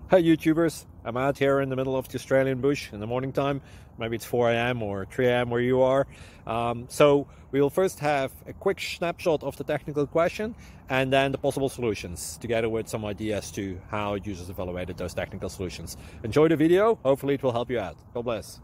Hi YouTubers, I'm out here in the middle of the Australian bush in the morning time. Maybe it's 4 a.m. or 3 a.m. where you are. So we'll first have a quick snapshot of the technical question and then the possible solutions, together with some ideas to how users evaluated those technical solutions. Enjoy the video, hopefully it will help you out. God bless.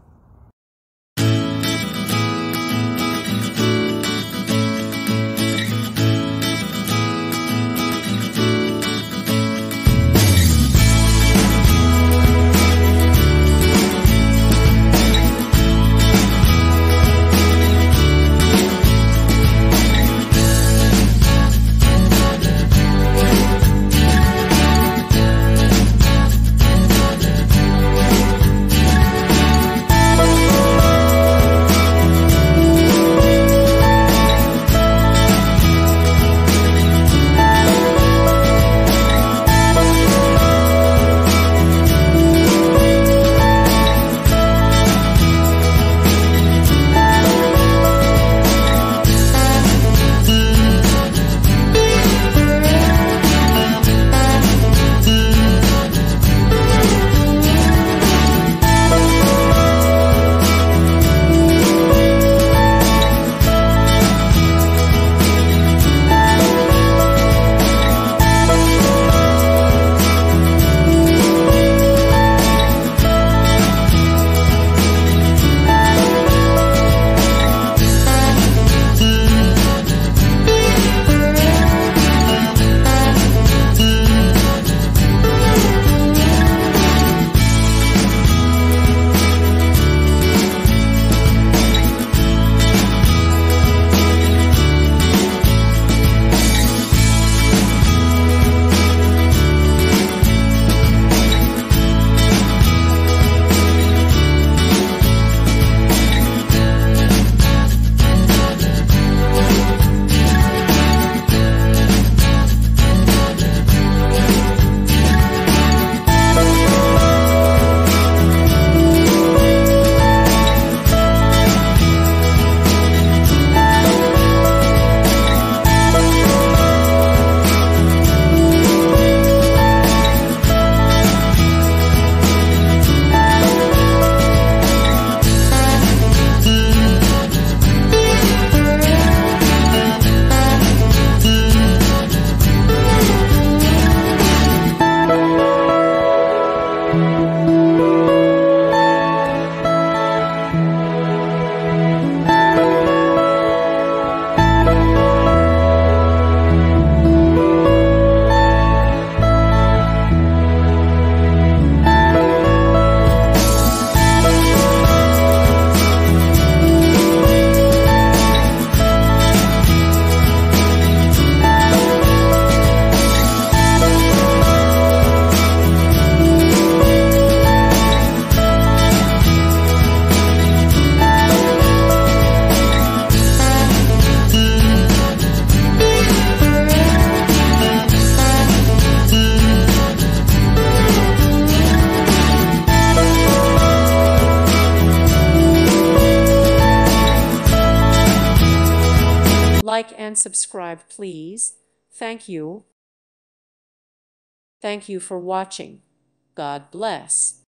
Like and subscribe, please. Thank you. Thank you for watching. God bless.